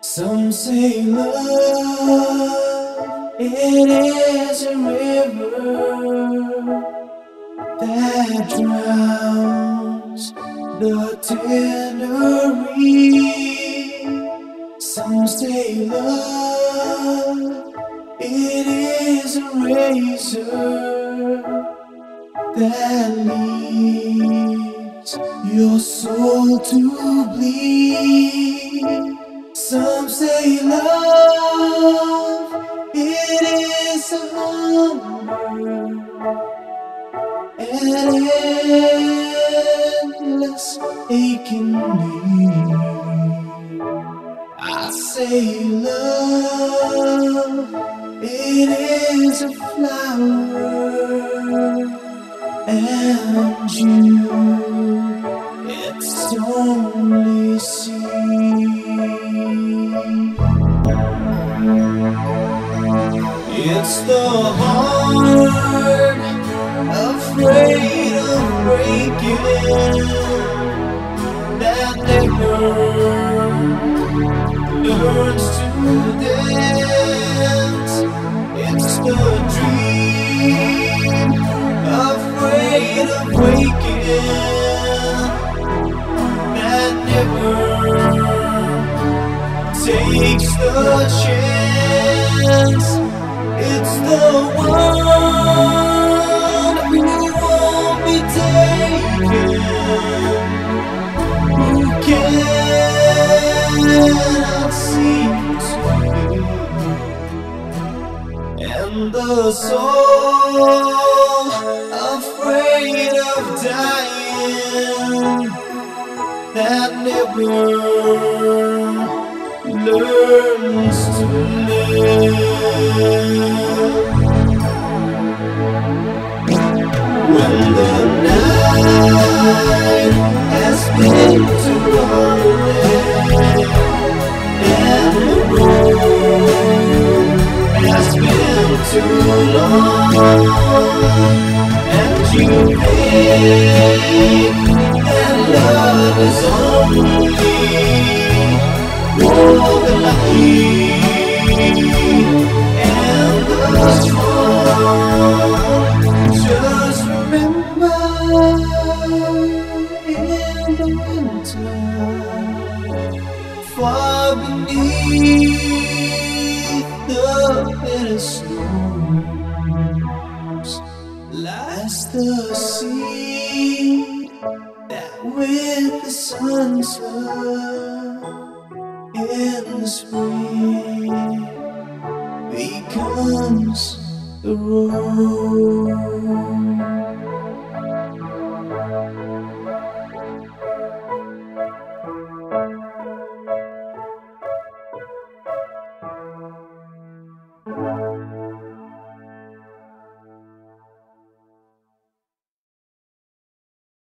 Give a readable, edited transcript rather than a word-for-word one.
Some say love, it is a river that drowns the tender reed. Some say love, it is a razor that leaves your soul to bleed. Some say love, it is a hunger, an endless aching need. I say love, it is a flower, and you, it's only seed. It's the heart afraid of breaking that never learns to dance. It's the dream afraid of waking that never takes the chance. It's the one who won't be taken, who cannot seem to live, and the soul afraid of dying that never learns to live. When the night has been too lonely and the road has been too long, and you think that love is only for the lucky and the strong. Just remember, in the winter, far beneath the bitter snows, lies the seed that with the sun's love in the spring becomes the rose.